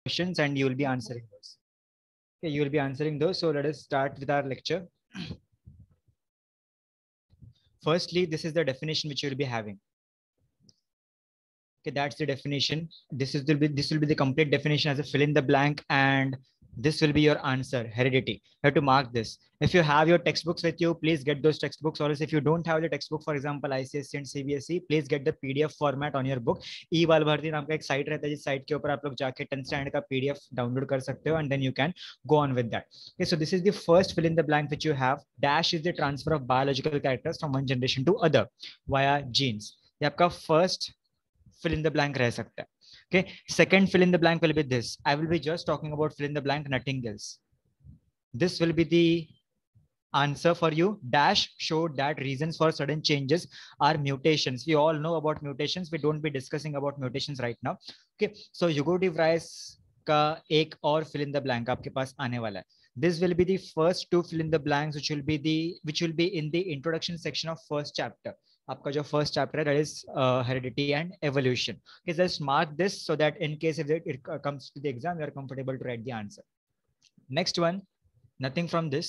questions and you will be answering those. Okay, you will be answering those. So let us start with our lecture. Firstly, this is the definition which you will be having. Okay, that's the definition. This will be the complete definition as a fill in the blank, and this will be your answer. Heredity. You have to mark this. If you have your textbooks with you, please get those textbooks. Or else if you don't have the textbook, for example ICSE and CBSE, please get the PDF format on your book. E-बाल भर्ती नाम का एक site रहता है, जिस site के ऊपर आप लोग जाके 10th स्टैंडर्ड का PDF डाउनलोड कर सकते हो, and then you can go on with that. Okay, so this is the first fill in the blank which you have. Dash is the transfer of biological characters from one generation to other via genes. ये आपका first fill in the blank रह सकता है. Okay, second fill in the blank will be this. I will be just talking about fill in the blank, nothing else. This will be the answer for you. Dash showed that reasons for sudden changes are mutations. We all know about mutations. We don't be discussing about mutations right now. Okay, so Hugo de Vries का एक और fill in the blank आपके पास आने वाला है. This will be the first two fill in the blanks which will be in the introduction section of first chapter. आपका जो first chapter है, that is heredity and evolution. Okay, just mark this so that in case if it comes to the exam, you are comfortable to write the answer. Next one, nothing from this.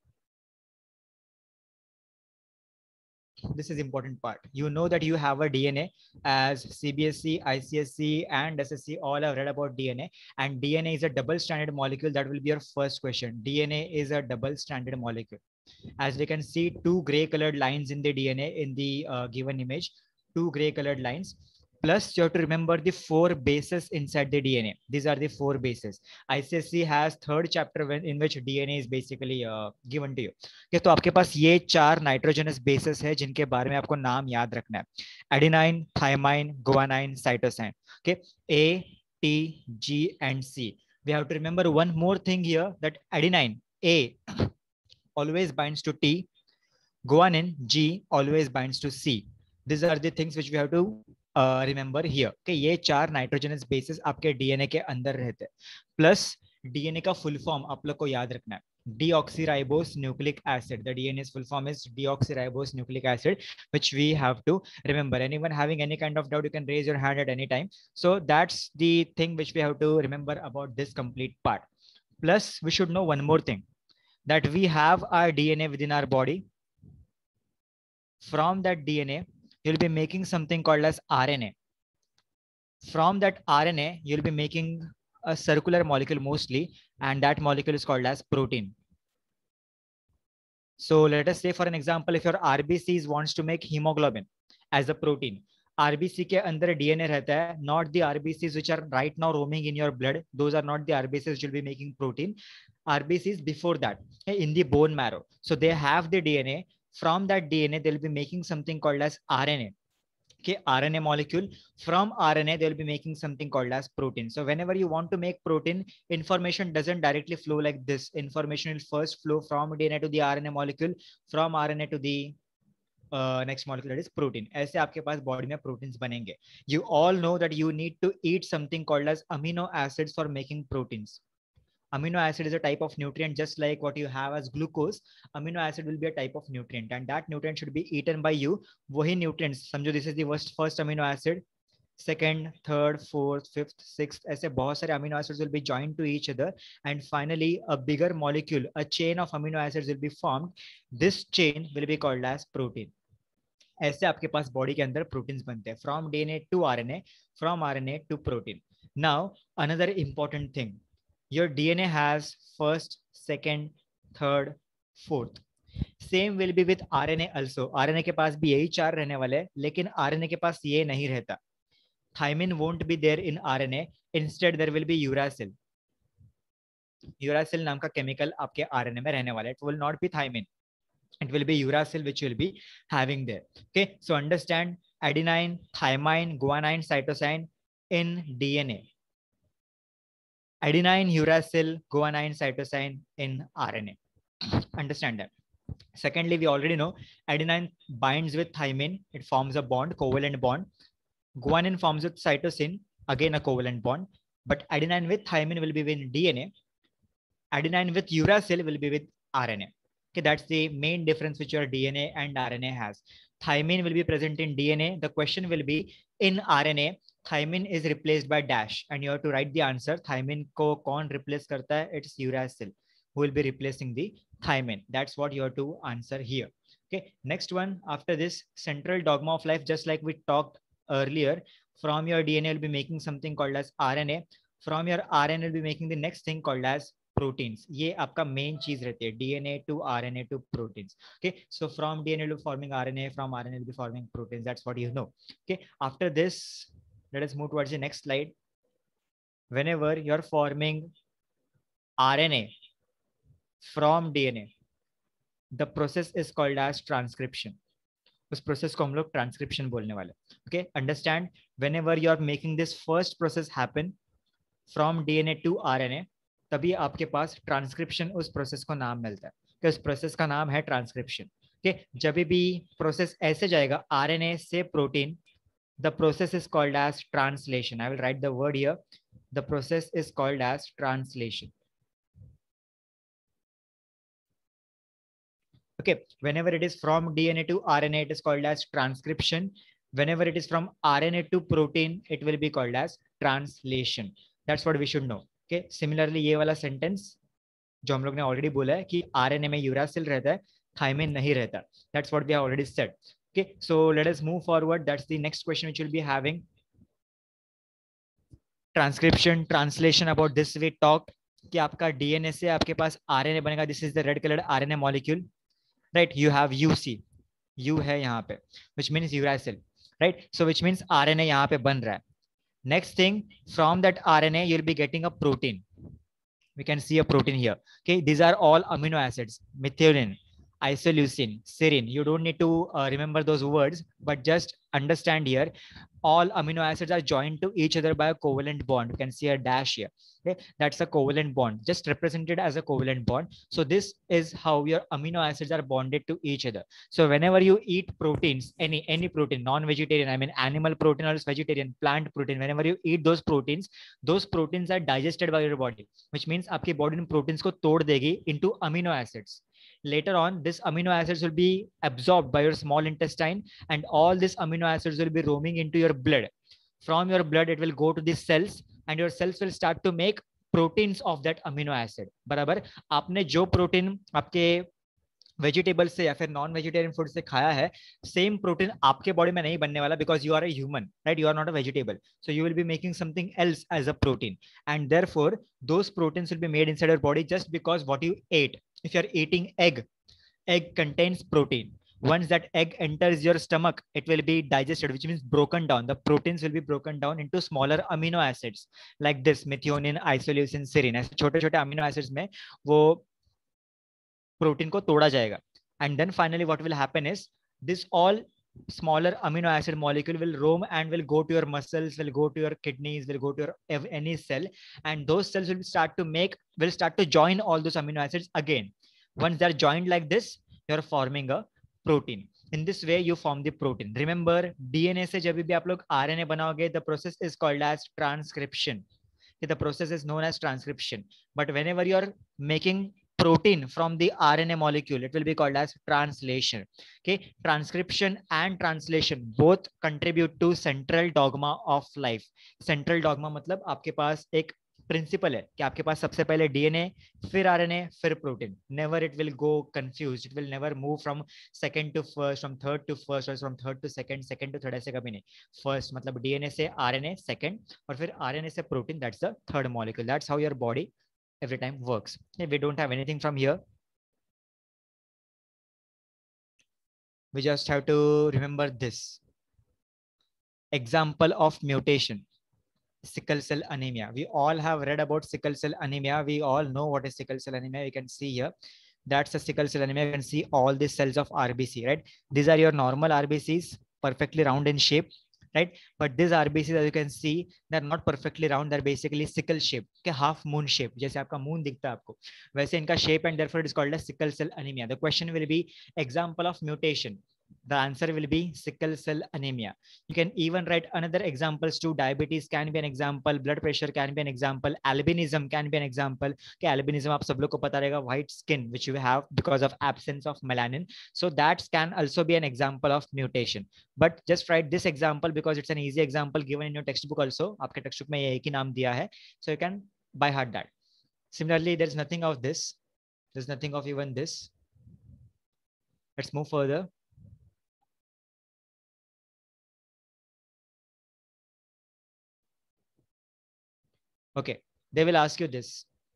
This is important part. You know that you have a DNA, as CBSE, ICSE and SSC all have read about DNA, and DNA is a double stranded molecule. That will be your first question. DNA is a double stranded molecule. As we can see, two gray colored lines in the DNA in the given image, two gray colored lines. Plus, you have to remember the 4 bases inside the DNA. These are the 4 bases. ICSE has third chapter in which DNA is basically given to you. Okay, तो आपके पास ये 4 nitrogenous bases है जिनके बारे में आपको नाम याद रखना है. Adenine, thymine, guanine, cytosine. Okay, A, T, G, and C. We have to remember one more thing here, that adenine, A, always binds to T. Guanine, G, always binds to C. These are the things which we have to remember here. Okay, ये 4 nitrogenous bases आपके DNA के अंदर रहते हैं. Plus DNA का full form आप लोग को याद रखना है. Deoxyribose nucleic acid. The DNA's full form is deoxyribose nucleic acid, which we have to remember. Anyone having any kind of doubt, you can raise your hand at any time. So that's the thing which we have to remember about this complete part. Plus, we should know one more thing, that we have our DNA within our body. From that DNA, you'll be making something called as RNA. From that RNA, you'll be making a circular molecule mostly, and that molecule is called as protein. So let us say, for an example, if your RBCs wants to make hemoglobin as a protein, RBC के अंदर DNA रहता है, not the RBCs which are right now roaming in your blood. Those are not the RBCs which will be making protein. RBCs before that in the bone marrow. So they have the DNA. From that DNA, they'll be making something called as RNA. Okay, RNA molecule. From RNA, they'll be making something called as protein. So whenever you want to make protein, information doesn't directly flow like this. Information will first flow from DNA to the RNA molecule, from RNA to the next molecule, that is protein. ऐसे आपके पास body में proteins बनेंगे. You all know that you need to eat something called as amino acids for making proteins. Amino acid is a type of nutrient, just like what you have as glucose. Amino acid will be a type of nutrient, and that nutrient should be eaten by you. वही nutrients, समझो this is the first amino acid, second, third, fourth, fifth, sixth, ऐसे बहुत सारे amino acids will be joined to each other, and finally a bigger molecule, a chain of amino acids will be formed. This chain will be called as protein. ऐसे आपके पास body के अंदर proteins बनते हैं, from DNA to RNA, from RNA to protein. Now another important thing, your DNA has first, second, third, fourth. Same will be with RNA also. RNA के पास भी यही 4 रहने वाले हैं, लेकिन RNA के पास ये नहीं रहता. Thymine won't be there in RNA. Instead, there will be uracil. Uracil नाम का केमिकल आपके RNA में रहने वाला है. It will not be thymine. It will be uracil which will be having there. Okay, so understand adenine, thymine, guanine, cytosine in DNA. Adenine, uracil, guanine, cytosine in RNA. Understand that. Secondly, we already know adenine binds with thymine. It forms a bond, covalent bond. Guanine forms with cytosine, again a covalent bond. But adenine with thymine will be with DNA. Adenine with uracil will be with RNA. Okay, that's the main difference which your DNA and RNA has. Thymine will be present in DNA. The question will be in RNA, Thymine is replaced by dash and you have to write the answer. Thymine को कौन replace करता है? It's uracil who will be replacing the thymine. That's what you have to answer here. Okay, next one after this, central dogma of life, just like we talked earlier, from your DNA will be making something called as RNA. From your RNA will be making the next thing called as proteins. ये आपका main चीज रहती है, DNA to RNA to proteins. Okay, so from DNA will be forming RNA, from RNA will be forming proteins. That's what you know. Okay, after this, let us move towards the next slide. Whenever you're forming RNA from DNA, the process is called as transcription. उस process को हम लोग transcription बोलने वाले. Okay, understand, whenever you are making this first process happen from DNA to RNA, तभी आपके पास transcription उस process को नाम मिलता है कि उस प्रोसेस का नाम है ट्रांसक्रिप्शन. ओके, जब भी प्रोसेस ऐसे जाएगा आरएनए से protein, the process is called as translation. I will write the word here. The process is called as translation. Okay, whenever it is from DNA to RNA, it is called as transcription. Whenever it is from RNA to protein, it will be called as translation. That's what we should know. Okay, similarly ये वाला sentence जो हम लोग ने already बोला है कि RNA में uracil रहता है, thymine नहीं रहता. That's what we have already said. Okay, so let us move forward. That's the next question which we'll be having. Transcription, translation, about this we talked कि आपका DNA से आपके पास RNA बनेगा. This is the red colored RNA molecule, right? You have UC, U है यहाँ पे, which means uracil, right? So which means RNA यहाँ पे बन रहा है. Next thing, from that RNA you'll be getting a protein. We can see a protein here. Okay, these are all amino acids: methionine, isoleucine, serine. You don't need to remember those words, but just understand here, all amino acids are joined to each other by a covalent bond. You can see a dash here. Okay, that's a covalent bond, just represented as a covalent bond. So this is how your amino acids are bonded to each other. So whenever you eat proteins, any protein, non-vegetarian, I mean animal protein or vegetarian, plant protein, whenever you eat those proteins are digested by your body, which means आपकी body इन proteins को तोड़ देगी into amino acids. Later on, this amino acids will be absorbed by your small intestine, and all these amino acids will be roaming into your blood. From your blood, it will go to the cells, and your cells will start to make proteins of that amino acid. बराबर, आपने जो protein आपके vegetable से या फिर non vegetarian food से खाया है, सेम प्रोटीन आपके बॉडी में नहीं बनने वाला, because you are a human, right? You are not a vegetable, so you will be making something else as a protein, and therefore those proteins will be made inside your body just because what you ate. If you are eating egg contains protein. Once that egg enters your stomach, it will be digested, which means broken down. The proteins will be broken down into smaller amino acids like this: methionine, isoleucine, serine. ऐसे छोटे छोटे amino acids में वो protein को तोड़ा जाएगा. And then finally what will happen is, this all smaller amino acid molecule will roam and will go to your muscles, will go to your kidneys, will go to your any cell, and those cells will start to join all those amino acids again. Once they are joined like this, you are forming a protein. In this way you form the protein. Remember, DNA से जब भी आप लोग RNA बनाओगे, the process is called as transcription. The process is known as transcription. But whenever you are making protein from the RNA molecule, it will be called as translation. Okay, transcription and translation both contribute to central dogma of life. Central dogma मतलब आपके पास एक principal है कि आपके पास सबसे पहले DNA, फिर RNA, फिर protein. Never it will go confused, it will never move from second to first, from third to first, और from third to second, second to third, ऐसे कभी नहीं. फर्स्ट मतलब डीएनए से आरएनए सेकंड, और फिर आरएनए से protein, that's the third molecule. That's how your body every time works. We don't have anything from here. We just have to remember this. Example of mutation: sickle cell anemia. We all have read about sickle cell anemia. We all know what is sickle cell anemia. You can see here, that's a sickle cell anemia. You can see all these cells of RBC, right? These are your normal RBCs, perfectly round in shape, right? But these RBCs, as you can see, they're not perfectly round. They're basically sickle shape, okay? Half moon shape, जैसे आपका moon दिखता है आपको, वैसे इनका shape, and therefore it is called as sickle cell anemia. The question will be example of mutation. The answer will be sickle cell anemia. You can even write another examples too. Diabetes can be an example. Blood pressure can be an example. Albinism can be an example. Okay, albinism आप सब लोग को पता रहेगा, white skin which you have because of absence of melanin. So that can also be an example of mutation. But just write this example because it's an easy example given in your textbook also. आपके textbook में ये एक ही नाम दिया है. So you can by heart that. Similarly, there's nothing of this. There's nothing of even this. Let's move further. Okay, they will ask you this.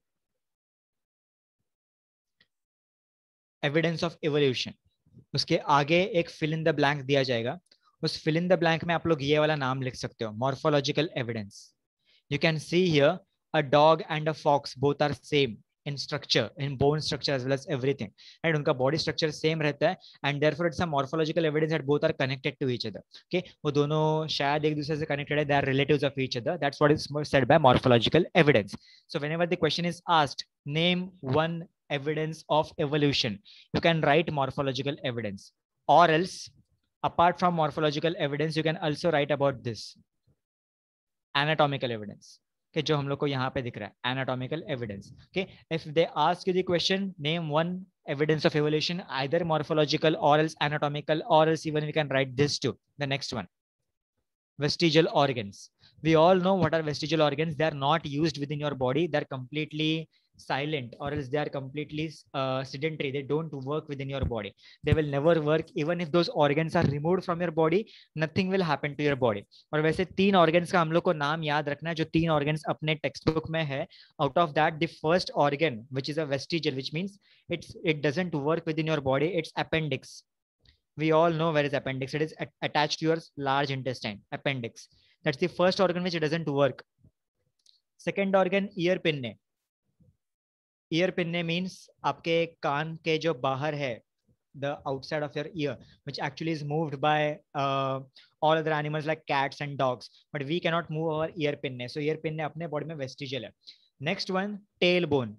Evidence of evolution. उसके आगे एक fill in the blank दिया जाएगा. उस fill in the blank में आप लोग ये वाला नाम लिख सकते हो, morphological evidence. You can see here a dog and a fox both are same in structure, in bone structure as well as everything. And उनका body structure same रहता है, and therefore it's a morphological evidence that both are connected to each other. Okay, वो दोनों शायद एक दूसरे से connected है, they are relatives of each other. That's what is said by morphological evidence. So whenever the question is asked, name one evidence of evolution, you can write morphological evidence. Or else, apart from morphological evidence, you can also write about this anatomical evidence. Okay, जो हम लोग को यहाँ पे दिख रहा है, anatomical evidence. Okay, if they ask you the question, name one evidence of evolution, either morphological or else anatomical, or else even we can write this too. The next one, vestigial organs. We all know what are vestigial organs. They are not used within your body. They're completely silent, or else they are completely sedentary. They don't work within your body. They will never work. Even if those organs are removed from your body, nothing will happen to your body. और वैसे 3 organs का हम लोग को नाम याद रखना है जो 3 organs अपने textbook में है. Out of that, the first organ, which is a vestigial, which means it doesn't work within your body. It's appendix. We all know where is appendix. It is attached to your large intestine, appendix. That's the first organ which doesn't work. Second organ, ear pinne. Ear pinne means आपके कान के जो बाहर है, the outside of your ear, which actually is moved by all other animals like cats and dogs, but we cannot move our ear pinne. So ear pinne अपने body में vestigial है. Next one, tailbone.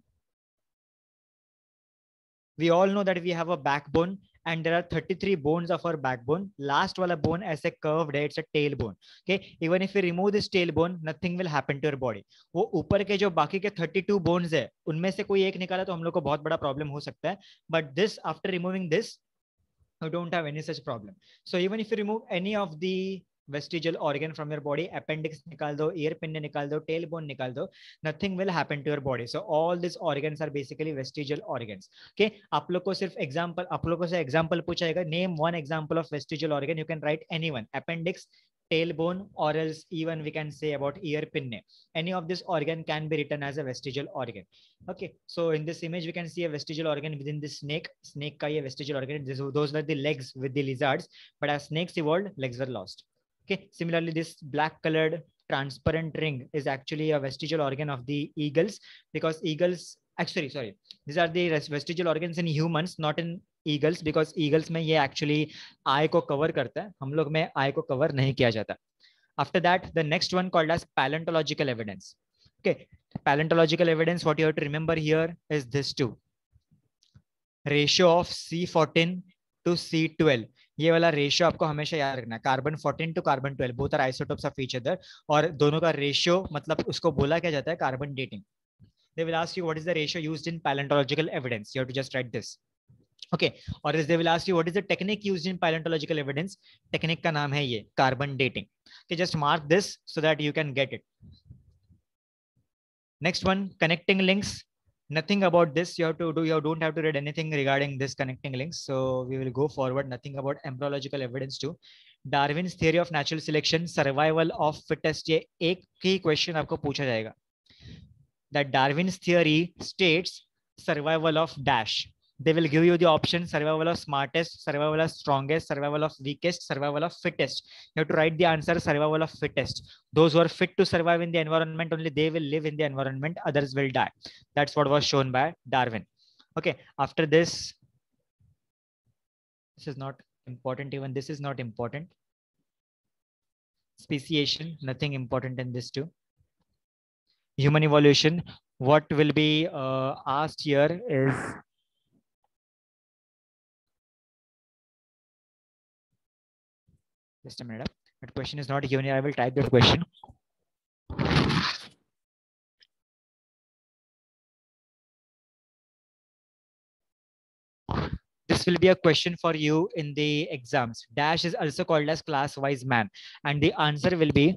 We all know that we have a backbone and there are 33 bones of our backbone. Last wala bone ऐसे curved है, it's a tailbone. Okay, even if we remove this tailbone, nothing will happen to your body. वो ऊपर के जो बाकी के 32 bones है, उनमें से कोई एक निकाला तो हम लोग को बहुत बड़ा problem हो सकता है. But this, after removing this, you don't have any such problem. So even if you remove any of the vestigial organ from your body, appendix निकाल दो, ear pinne निकाल दो, tailbone निकाल दो, nothing will happen to your body. So all these organs are basically vestigial organs. Okay, आप लोग को सिर्फ example, आप लोग को से example पूछाएगा, name one example of vestigial organ. You can write anyone, appendix, tailbone, or else even we can say about ear pinne. Any of this organ can be written as a vestigial organ. Okay, so in this image we can see a vestigial organ within the snake. Snake का ये vestigial organ. Those were the legs with the lizards, but as snakes evolved, legs were lost. Okay, similarly, this black colored transparent ring is actually a vestigial organ of the eagles, because eagles, actually, sorry, these are the vestigial organs in humans, not in eagles, because eagles में ये actually eye को cover करता है, हम लोग में eye को cover नहीं किया जाता. After that, the next one called as paleontological evidence. Okay, paleontological evidence, what you have to remember here is this too. Ratio of C14 to C12. ये वाला रेशियो आपको हमेशा याद रखना है. Carbon 14 to carbon 12 both are isotopes of each other, और दोनों का रेशियो मतलब उसको बोला क्या जाता है, carbon dating. They will ask you what is the ratio used in paleontological evidence. You have to just write this. Okay, or else they will ask you what is the technique used in paleontological evidence. Technique का नाम है ये carbon dating. Okay, just mark this so that you can get it. Next one, connecting links. Nothing about this you have to do. You don't have to read anything regarding this connecting links. So we will go forward. Nothing about embryological evidence too. Darwin's theory of natural selection, survival of fittest. ये एक ही question आपको पूछा जाएगा. That Darwin's theory states survival of dash. They will give you the option: survival of smartest, survival of strongest, survival of weakest, survival of fittest. You have to write the answer survival of fittest. Those who are fit to survive in the environment, only they will live in the environment, others will die. That's what was shown by Darwin. Okay, after this is not important. Even this is not important. Speciation, nothing important in this too. Human evolution, what will be asked here is Just a minute. That question is not given here. I will type that question. This will be a question for you in the exams. Dash is also called as class-wise man, and the answer will be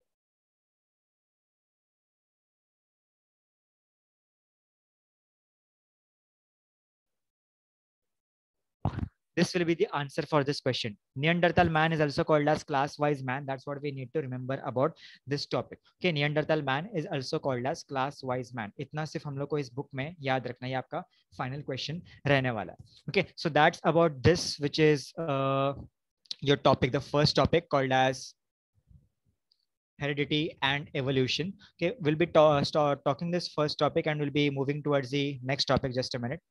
this will be the answer for this question. Neanderthal man is also called as class-wise man. That's what we need to remember about this topic. Okay, Neanderthal man is also called as class-wise man. इतना सिर्फ हम लोग को इस book में याद रखना है, ये आपका final question रहने वाला है. Okay, so that's about this, which is your topic, the first topic called as heredity and evolution. Okay, we'll be talking this first topic and we'll be moving towards the next topic. Just a minute.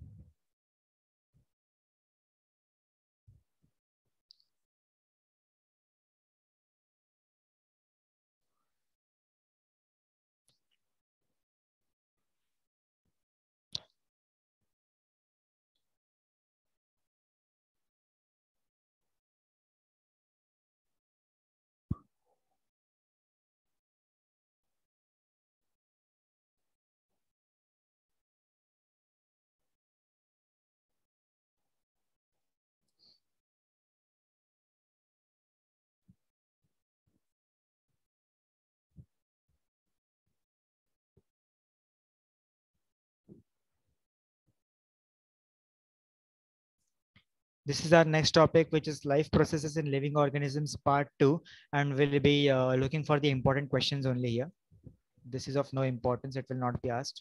This is our next topic, which is life processes in living organisms, part 2. And we'll be looking for the important questions only here. This is of no importance. It will not be asked.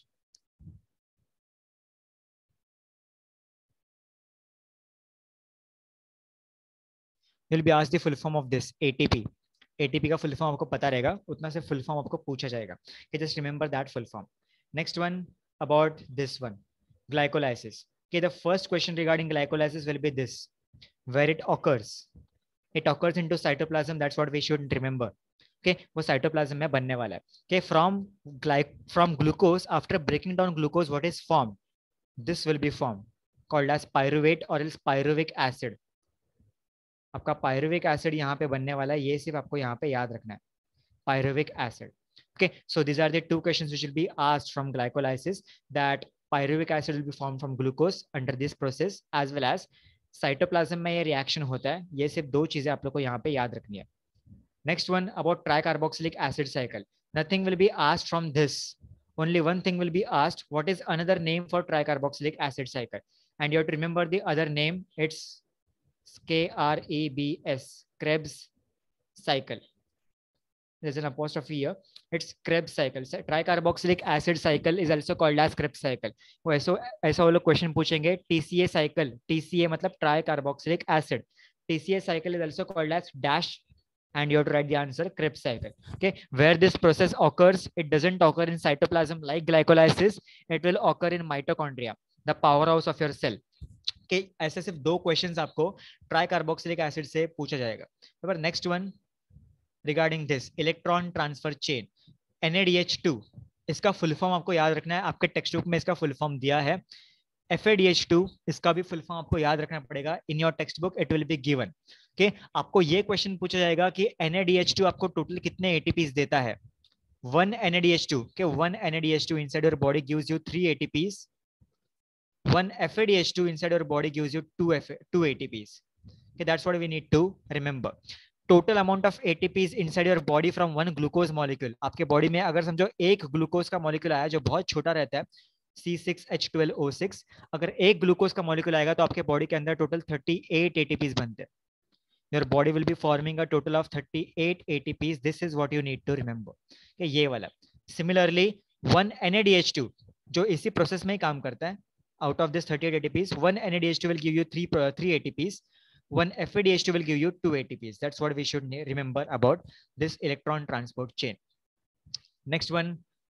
You'll be asked the full form of this, ATP. ATP का full form आपको पता रहेगा, उतना से full form आपको पूछा जाएगा. Okay, just remember that full form. Next one about this one, glycolysis. Okay, the first question regarding glycolysis will be this: where it occurs. It occurs into cytoplasm. That's what we should remember. Okay, वो cytoplasm में बनने वाला है. Okay, from glucose, after breaking down glucose, what is formed? This will be formed, called as pyruvate or else pyruvic acid. आपका pyruvic acid यहाँ पे बनने वाला है, ये सिर्फ आपको यहाँ पे याद रखना है, pyruvic acid. Okay, so these are the two questions which will be asked from glycolysis, that pyruvic acid will be formed from glucose under this process, as well as cytoplasm में ये रिएक्शन होता है. ये सिर्फ दो चीजें आप लोग को यहाँ पे याद रखनी है. Next one about tricarboxylic acid cycle. Nothing will be asked from this. Only one thing will be asked: what is another name for tricarboxylic acid cycle? And you have to remember the other name. It's KREBS, Krebs cycle. There's an apostrophe here. It's Krebs cycle. Tricarboxylic acid cycle is also called as Krebs cycle. वो ऐसा वो लोग question पूछेंगे. TCA cycle, TCA मतलब tricarboxylic acid. TCA cycle is also called as dash, and you have to write the answer, Krebs cycle. Okay, where this process occurs, it doesn't occur in cytoplasm like glycolysis. It will occur in mitochondria, the powerhouse of your cell. Okay, ऐसे सिर्फ दो questions आपको tricarboxylic acid से पूछा जाएगा. Next one regarding this electron transfer chain, NADH2. इसका full form आपको याद रखना है. आपके टेक्स्ट बुक में इसका फुल फॉर्म दिया है. FADH2, इसका भी फुल फॉर्म आपको याद रखना पड़ेगा. In your text book it will be given. Okay, आपको ये क्वेश्चन पूछा जाएगा कि NADH2 आपको टोटल कितने ATPs देता है. 1 NADH2. Okay, 1 NADH2 inside your body gives you 3 ATPs. 1 FADH2 inside your body gives you 2 ATPs. Okay, that's what we need to remember. Total amount of ATPs inside your body from one glucose molecule. आपके body में अगर समझो एक glucose का molecule आया जो बहुत छोटा रहता है, C6H12O6. अगर एक ग्लूकोज का मॉलिक्यूल आएगा तो आपके बॉडी के अंदर टोटल 38 ATPs बनते हैं. Your body will be forming a total of 38 ATPs. This is what you need to remember. Okay, ये वाला. Similarly, 1 NADH2 जो इसी प्रोसेस में ही काम करता है, out of this 38 ATPs, 1 NADH2 will give you 3 ATPs. 1 FADH2 will give you 2 ATPs. That's what we should remember about this electron transport chain. Next one,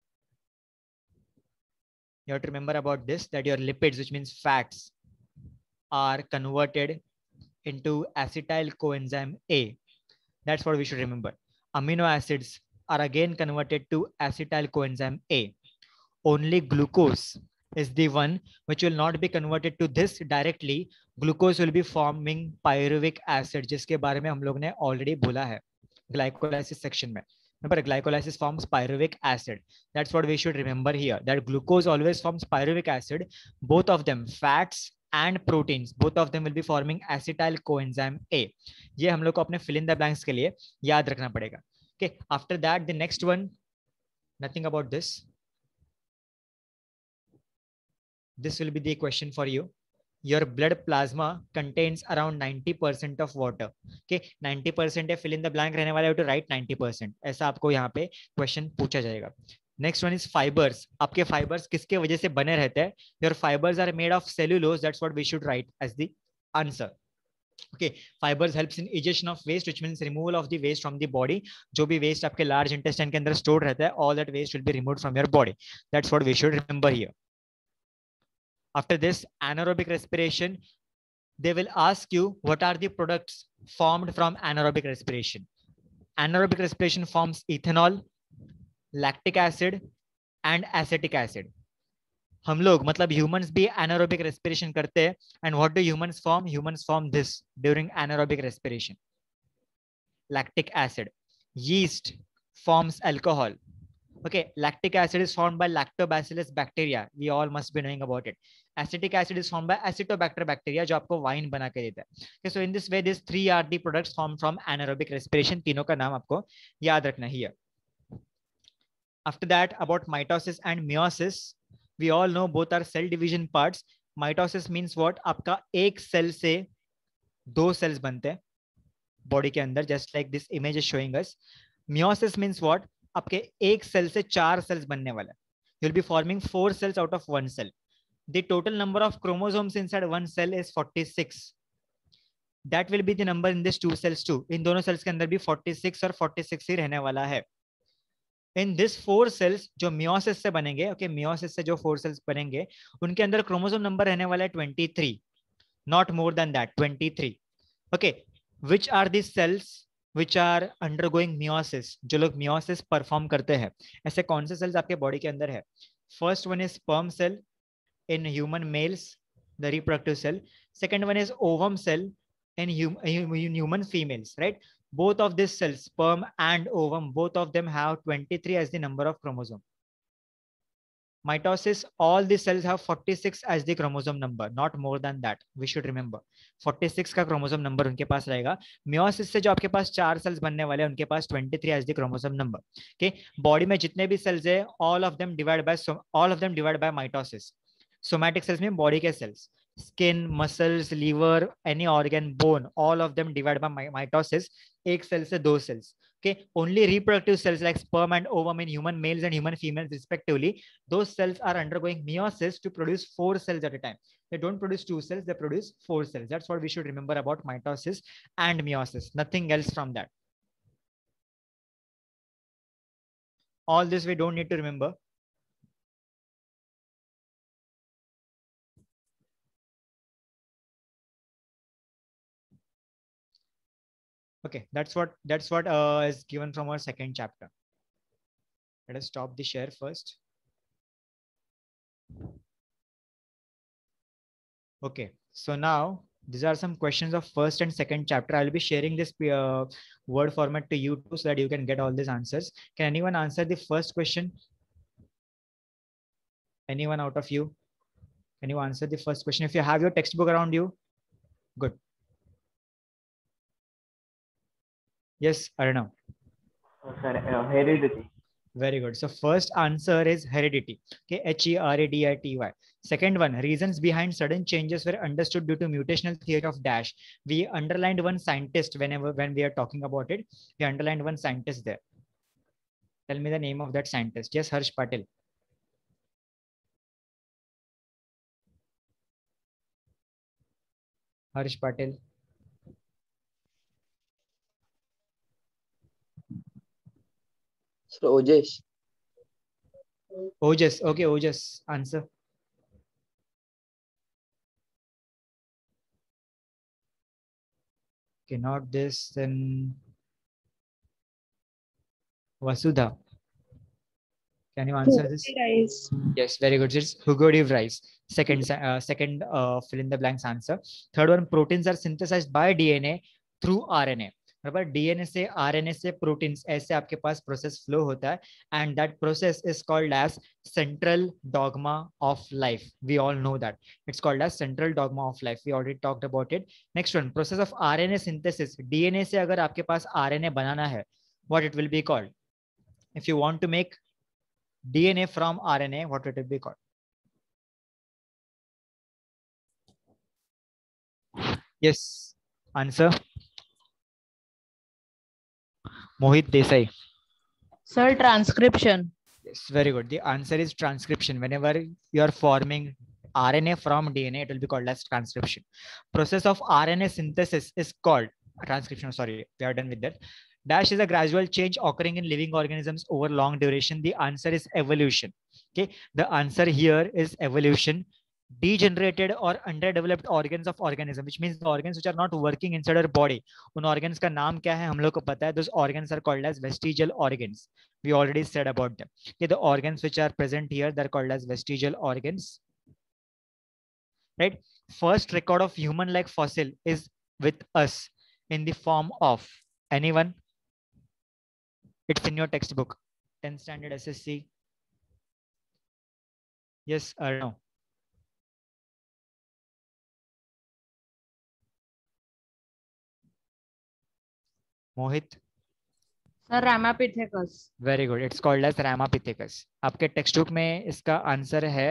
you have to remember about this, that your lipids, which means fats, are converted into acetyl coenzyme A. That's what we should remember. Amino acids are again converted to acetyl coenzyme A. Only glucose is the one which will not be converted to this directly. Glucose will be forming pyruvic acid, जिसके बारे में हम लोग ने already बोला है glycolysis section में. Remember, glycolysis forms pyruvic acid. That's what we should remember here. That glucose always forms pyruvic acid. Both of them, fats and proteins, both of them will be forming acetyl coenzyme A. ये हम लोग को अपने fill in the blanks के लिए याद रखना पड़ेगा. Okay. After that, the next one, nothing about this. This will be the question for you. Your blood plasma contains around 90% of water. Okay, 90% है, fill in the blank रहने वाला है, to write 90%. ऐसा आपको यहाँ पे question पूछा जाएगा. Next one is fibers. आपके fibers किसके वजह से बने रहते हैं? Your fibers are made of cellulose. That's what we should write as the answer. Okay, fibers helps in egestion of waste, which means removal of the waste from the body. जो भी waste आपके large intestine के अंदर stored रहता है, all that waste will be removed from your body. That's what we should remember here. After this, anaerobic respiration, they will ask you what are the products formed from anaerobic respiration. Anaerobic respiration forms ethanol, lactic acid and acetic acid. हम लोग मतलब humans भी anaerobic respiration करते हैं. And what do humans form? Humans form this during anaerobic respiration. Lactic acid. Yeast forms alcohol. Okay, lactic acid is formed by lactobacillus bacteria. We all must be knowing about it. Acetic acid is formed by acetobacter bacteria, जो आपको wine बना के देता है. Okay, so in this way, these three are the products formed from anaerobic respiration. तीनों का नाम आपको याद रखना है. After that, about mitosis and meiosis, we all know both are cell division parts. Mitosis means what? आपका एक cell से दो cells बनते हैं body के अंदर, just like this image is showing us. Meiosis means what? आपके एक सेल से चार सेल्स बनने वाला है. You will be forming 4 cells out of 1 cell. The total number of chromosomes inside one cell is 46. That will be the number in this 2 cells too. इन दोनों cells के अंदर भी 46 और 46 ही रहने वाला है. In this 4 cells जो meiosis से बनेंगे, okay, meiosis से जो 4 cells बनेंगे, उनके अंदर chromosome number रहने वाला है 23. Not more than that, 23. Okay, which are these cells which are undergoing meiosis? जो लोग meiosis perform करते हैं, ऐसे कौन से cells आपके body के अंदर है? First one is sperm cell in human males, the reproductive cell. Second one is ovum cell in human females, right? Both of these cells, sperm and ovum, both of them have 23 as the number of chromosome. Mitosis, all the cells have 46 as the chromosome number, not more than that. We should remember 46 का chromosome number उनके पास रहेगा. Meiosis से जो आपके पास 4 cells बनने वाले हैं, उनके पास 23 as the chromosome number. Okay, body में जितने भी cells है, all of them divided by mitosis. Somatic cells में body के cells, skin, muscles, liver, any organ, bone, all of them divided by mitosis. एक cell से दो cells. Okay, only reproductive cells like sperm and ovum in human males and human females respectively, those cells are undergoing meiosis to produce 4 cells at a time. They don't produce 2 cells, they produce 4 cells. That's what we should remember about mitosis and meiosis. Nothing else from that. All this we don't need to remember. Okay, that's what is given from our second chapter. Let us stop the share first. Okay, so now these are some questions of first and second chapter. I'll be sharing this word format to you too, so that you can get all these answers. Can anyone answer the first question? Anyone out of you? Can you answer the first question? If you have your textbook around you, good. Yes, Arnav. Sir, heredity. Very good. So first answer is heredity. Okay, Heredity. Second one, reasons behind sudden changes were understood due to mutational theory of dash. We underlined one scientist when we are talking about it. We underlined one scientist there. Tell me the name of that scientist. Yes, Harsh Patel. Harsh Patel. Sir, Ojas. Ojas. Okay, Ojas. Answer. Okay, not this. Then Vasudha. Can you answer this? Rice. Yes, very good. It's Hugo de Vries. Second fill in the blanks answer. Third one, proteins are synthesized by DNA through RNA. बराबर, DNA से RNA से proteins, ऐसे आपके पास process flow होता है, and that process is called as central dogma of life. We all know that it's called as central dogma of life. We already talked about it. Next one, process of RNA synthesis. DNA से अगर आपके पास RNA बनाना है, what it will be called? If you want to make DNA from RNA, what it will be called? Yes, answer. Mohit Desai. Sir, transcription. Yes, very good. The answer is transcription. Whenever you are forming RNA from DNA, it will be called as transcription. Process of RNA synthesis is called transcription. Sorry, we are done with that. Dash is a gradual change occurring in living organisms over long duration. The answer is evolution. Okay, the answer here is evolution. Degenerated or underdeveloped organs of organism, which means the organs which are not working inside our body. उन organs का नाम क्या है हम लोग को पता है. Those organs are called as vestigial organs. We already said about them. Okay, the organs which are present here, they're called as vestigial organs. Right? First record of human-like fossil is with us in the form of anyone. It's in your textbook, 10th standard SSC. Yes or no? Mohit? Sir, Ramapithecus. Very good. It's called as Ramapithecus. आपके textbook में इसका answer है.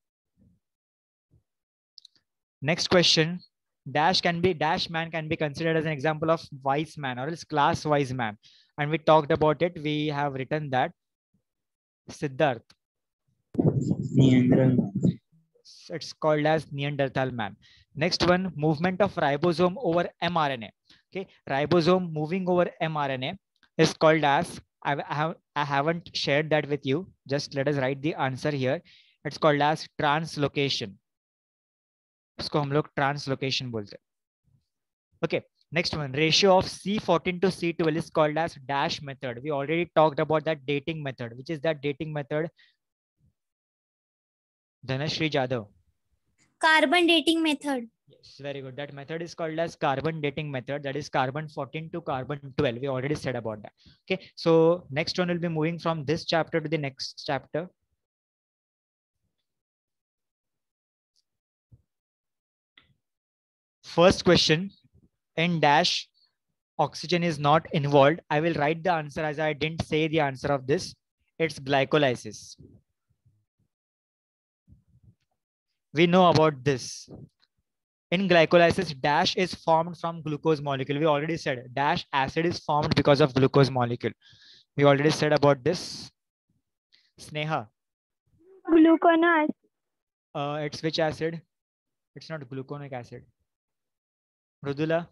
Next question. Dash man can be considered as an example of wise man or else class wise man. And we talked about it. We have written that. Siddharth. It's called as Neanderthal man. Next one, movement of ribosome over mRNA. Okay, ribosome moving over mRNA is called as, I haven't shared that with you. Just let us write the answer here. It's called as translocation. इसको हम लोग translocation बोलते हैं. Okay, next one, ratio of C14 to C12 is called as dash method. We already talked about that dating method. Which is that dating method? Dhanashri Jadhav. Carbon dating method. Yes, very good. That method is called as carbon dating method. That is carbon 14 to carbon 12. We already said about that. Okay, so next one will be moving from this chapter to the next chapter. First question, in dash, oxygen is not involved. I will write the answer as I didn't say the answer of this. It's glycolysis. We know about this. In glycolysis, dash is formed from glucose molecule. We already said dash acid is formed because of glucose molecule. We already said about this. Sneha. Glucose. It's which acid? It's not gluconic acid. Rudula.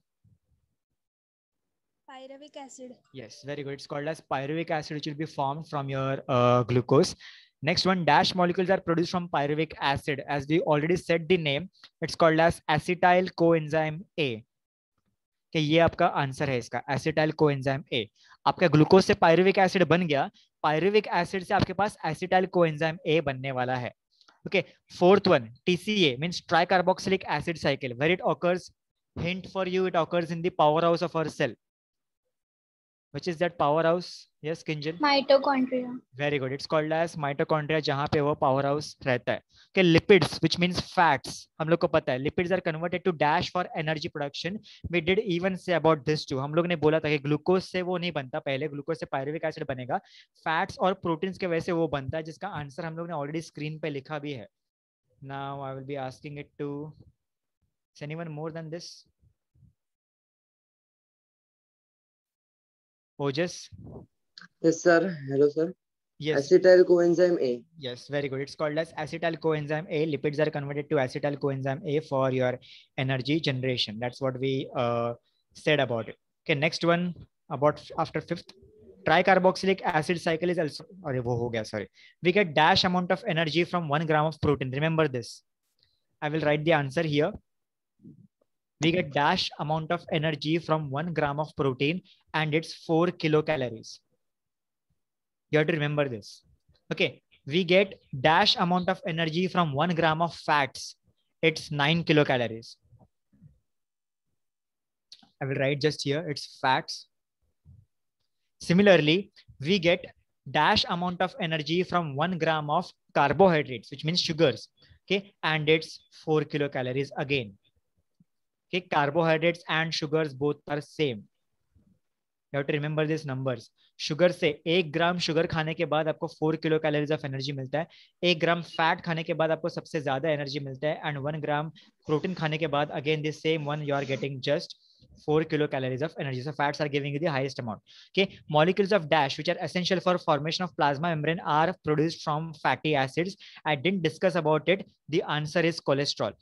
Pyruvic acid. Yes, very good. It's called as pyruvic acid, which will be formed from your glucose. Next one, dash molecules are produced from pyruvic acid. As we already said the name, it's called as acetyl coenzyme A. कि ये आपका answer है इसका, acetyl coenzyme A. आपका glucose से pyruvic acid बन गया, pyruvic acid से आपके पास acetyl coenzyme A बनने वाला है. Okay, fourth one, TCA means tricarboxylic acid cycle. Where it occurs? Hint for you, it occurs in the powerhouse of our cell. Which is that powerhouse? Yes, Kinjal? Mitochondria. Very good. It's called as mitochondria, जहाँ पे वो powerhouse रहता है. Okay, lipids, which means fats. हम लोग को पता है. Lipids are converted to dash for energy production. We did even say about this too. हम लोग ने बोला था कि ग्लूकोज से वो नहीं बनता, पहले ग्लूकोज से pyruvic acid बनेगा. Fats और proteins के वजह से वो बनता है, जिसका आंसर हम लोग ने already screen पे लिखा भी है. Now I will be asking it to. Is anyone more than this? Ojas? Yes, sir. Hello, sir. Yes. Acetyl coenzyme A. Yes, very good. It's called as acetyl coenzyme A. Lipids are converted to acetyl coenzyme A for your energy generation. That's what we said about it. Okay, next one about after fifth. Tricarboxylic acid cycle is also, sorry. We get dash amount of energy from 1 gram of protein. Remember this. I will write the answer here. We get dash amount of energy from 1 gram of protein and it's 4 kilocalories. You have to remember this. Okay, we get dash amount of energy from 1 gram of fats. It's 9 kilocalories. I will write just here, it's fats. Similarly, we get dash amount of energy from 1 gram of carbohydrates, which means sugars. Okay, and it's 4 kilocalories again. Okay, carbohydrates and sugars both are same. You have to remember these numbers. Sugar से 1 gram sugar खाने के बाद आपको 4 kilo calories of energy मिलता है. 1 ग्राम fat खाने के बाद आपको सबसे ज्यादा एनर्जी मिलता है. एंड 1 ग्राम प्रोटीन खाने के बाद again this same one you are getting just 4 kilocalories of energy. So fats are giving you the highest amount. Okay, molecules of dash which are essential for formation of plasma membrane are produced from fatty acids. I didn't discuss about it. The answer is cholesterol.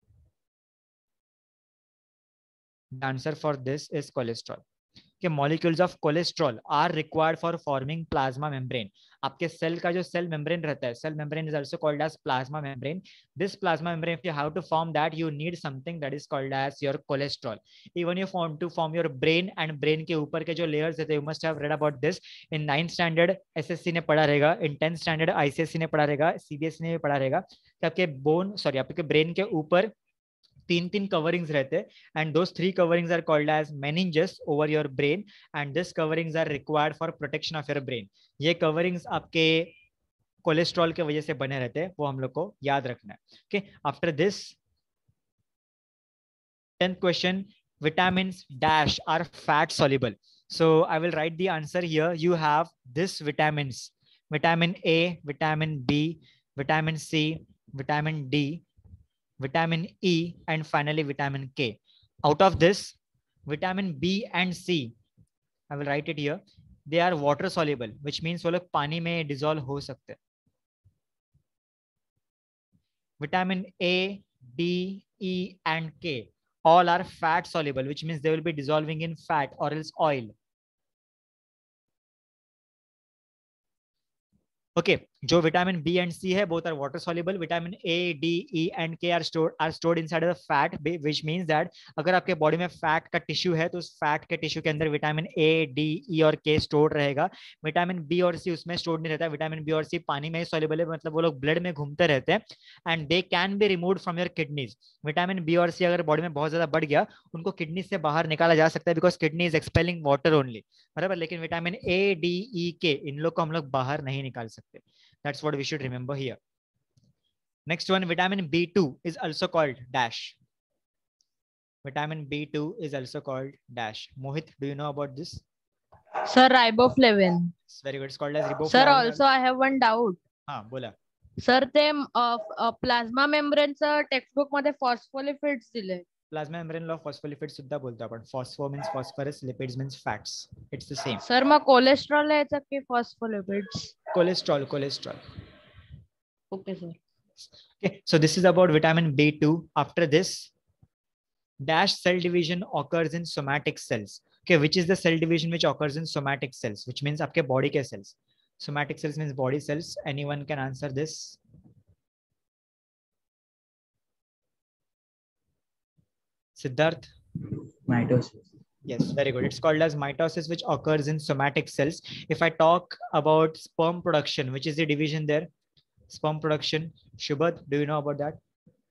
The answer for this is cholesterol. Okay, molecules of cholesterol are required for forming plasma membrane. आपके cell का जो cell membrane रहता है, cell membrane is also called as plasma membrane. This plasma membrane, if you have to form that, you need something that is called as your cholesterol. Even if you want to form your brain, and brain के ऊपर के जो layers रहते हैं, you must have read about this in 9th standard SSC ने पढ़ा रहेगा, in 10th standard ICSE ने पढ़ा रहेगा, CBSE ने भी पढ़ा रहेगा कि आपके बोन सॉरी आपके ब्रेन के ऊपर 3 coverings रहते हैं, and those 3 coverings are called as meninges over your brain, and these coverings are required for protection of your brain. ये coverings आपके कोलेस्ट्रॉल के वजह से बने रहते हैं, वो हम लोग को याद रखना है. Okay, after this 10th question, vitamins dash are fat soluble. So I will write the answer here. You have this vitamins: vitamin A, vitamin B, vitamin C, vitamin D, vitamin E, and finally vitamin K. Out of this, vitamin B and C, I will write it here, they are water soluble, which means वो लोग पानी में dissolve हो सकते हैं. Vitamin A, D, E, and K all are fat soluble, which means they will be dissolving in fat or else oil. Okay, जो vitamin B and C है both are water soluble. Vitamin A, D, E and K are stored inside of the fat, which means that अगर आपके body में fat का tissue है तो उस fat के टिश्यू के अंदर विटामिन ए, डी, ई और के स्टोर रहेगा. विटामिन बी और सी उसमें स्टोर नहीं रहता. विटामिन बी और सी पानी में ही soluble है, मतलब वो लोग ब्लड में घूमते रहते हैं and they can be removed from your kidneys. Vitamin B और सी अगर बॉडी में बहुत ज्यादा बढ़ गया, उनको किडनी से बाहर निकाला जा सकता है because kidney is expelling water only, बराबर. लेकिन विटामिन ए, डी, ई, के इन लोग को हम लोग बाहर नहीं निकाल सकते. That's what we should remember here. Next one, vitamin B2 is also called dash. Vitamin B2 is also called dash. Mohit, do you know about this? Sir, riboflavin. It's very good. It's called as riboflavin. Sir, also I have one doubt. हाँ बोला. Sir, ते plasma मेम्ब्रेनचं textbook मध्ये phospholipids दिले. Plasma membrane law phospholipids सुद्धा बोलतो आपण. Phospho means phosphorus, lipids means fats. It's the same. Sir मग कोलेस्ट्रॉल यायचं की phospholipids? Cholesterol. Okay, sir. Okay, so this is about vitamin B2. After this, dash cell division occurs in somatic cells. Okay, which is the cell division which occurs in somatic cells, which means आपके body के cells. Somatic cells means body cells. Anyone can answer this? Siddharth? Mitosis. Yes, very good. It's called as mitosis, which occurs in somatic cells. If I talk about sperm production, which is the division there? Sperm production. Shubhat, do you know about that?